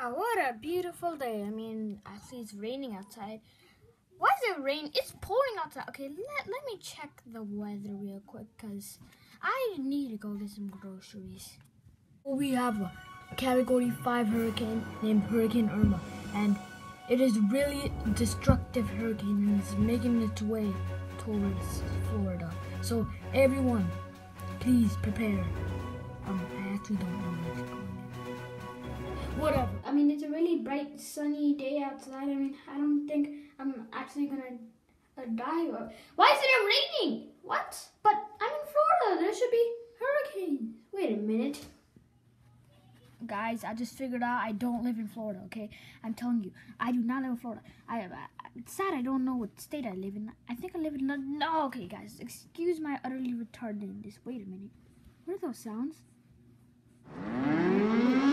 Wow, what a beautiful day. I mean, actually it's raining outside. Why is it rain? It's pouring outside. Okay, let me check the weather real quick because I need to go get some groceries. We have a Category 5 hurricane named Hurricane Irma, and it is really destructive hurricane and is making its way towards Florida. So everyone, please prepare. I actually don't know where it's going. Whatever. I mean, it's a really bright, sunny day outside. I mean, I don't think I'm actually gonna die. Why is it raining? What? But I'm in Florida. There should be hurricanes. Wait a minute. Guys, I just figured out I don't live in Florida, okay? I'm telling you, I do not live in Florida. It's sad I don't know what state I live in. I think I live in... No, okay, guys. Excuse my utterly retardedness. Wait a minute. What are those sounds?